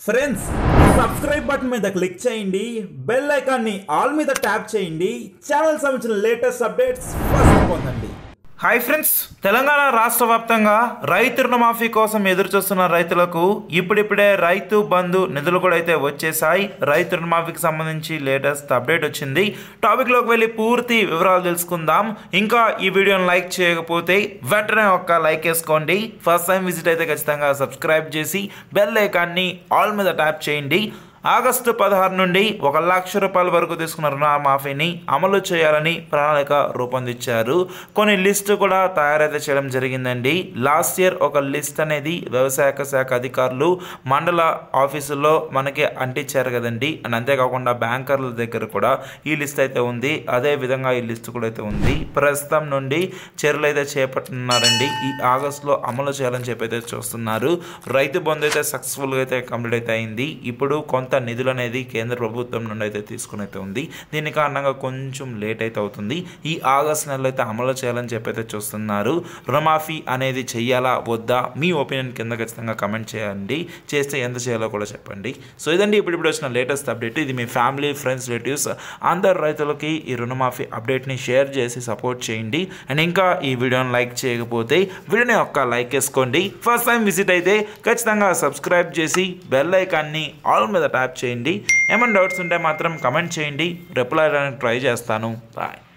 Friends subscribe button మీద click చేయండి, bell icon ని ఆల్ మీద ట్యాప్ చేయండి, ఛానల్ సంబంధించిన లేటెస్ట్ అప్డేట్స్ ఫస్ట్ పొందండి. హాయ్ ఫ్రెండ్స్, తెలంగాణ రాష్ట్ర వ్యాప్తంగా రైతు రుణమాఫీ కోసం ఎదురు చూస్తున్న రైతులకు ఇప్పుడిప్పుడే రైతు బంధు నిధులు కూడా అయితే వచ్చేసాయి. రైతు రుణమాఫీకి సంబంధించి లేటెస్ట్ అప్డేట్ వచ్చింది. టాపిక్లోకి వెళ్ళి పూర్తి వివరాలు తెలుసుకుందాం. ఇంకా ఈ వీడియోని లైక్ చేయకపోతే వెంటనే ఒక్క లైక్ వేసుకోండి. ఫస్ట్ టైం విజిట్ అయితే ఖచ్చితంగా సబ్స్క్రైబ్ చేసి బెల్ ఐకాన్ని ఆల్ మీద ట్యాప్ చేయండి. ఆగస్టు 16 నుండి 1 లక్ష రూపాయల వరకు తీసుకున్న రుణమాఫీని అమలు చేయాలని ప్రణాళిక రూపొందించారు. కొన్ని లిస్టు కూడా తయారైతే చేయడం జరిగిందండి. లాస్ట్ ఇయర్ ఒక లిస్ట్ అనేది వ్యవసాయ శాఖ అధికారులు మండల ఆఫీసుల్లో మనకి అంటించారు కదండి. అండ్ అంతేకాకుండా బ్యాంకర్ల దగ్గర కూడా ఈ లిస్ట్ అయితే ఉంది. అదే విధంగా ఈ లిస్ట్ కూడా అయితే ఉంది. ప్రస్తుతం నుండి చర్యలు అయితే చేపట్టున్నారండి. ఈ ఆగస్టులో అమలు చేయాలని చెప్పి అయితే చూస్తున్నారు. రైతు బంధు అయితే సక్సెస్ఫుల్గా అయితే కంప్లీట్ అయితే అయింది. ఇప్పుడు కొంత నిధులు అనేది కేంద్ర ప్రభుత్వం నుండి అయితే తీసుకుని అయితే ఉంది. దీని కారణంగా కొంచెం లేట్ అయితే అవుతుంది. ఈ ఆగస్ట్ నెలలో అయితే అమలు చేయాలని చెప్పి అయితే చూస్తున్నారు. రుణమాఫీ అనేది చెయ్యాలా వద్దా మీ ఒపీనియన్ కింద ఖచ్చితంగా కమెంట్ చేయండి. చేస్తే ఎంత చేయాలో కూడా చెప్పండి. సో ఇదండి ఇప్పుడు వచ్చిన లేటెస్ట్ అప్డేట్. ఇది మీ ఫ్యామిలీ, ఫ్రెండ్స్, రిలేటివ్స్ అందరు రైతులకి ఈ రుణమాఫీ అప్డేట్ని షేర్ చేసి సపోర్ట్ చేయండి. అండ్ ఇంకా ఈ వీడియోని లైక్ చేయకపోతే వీడియోని ఒక్క లైక్ వేసుకోండి. ఫస్ట్ టైం విజిట్ అయితే ఖచ్చితంగా సబ్స్క్రైబ్ చేసి బెల్ ఐకాన్ని ఆల్ మీద ట్యాప్ చేయండి. ఏమైనా డౌట్స్ ఉంటే మాత్రం కమెంట్ చేయండి, రిప్లై చేయడానికి ట్రై చేస్తాను. బాయ్.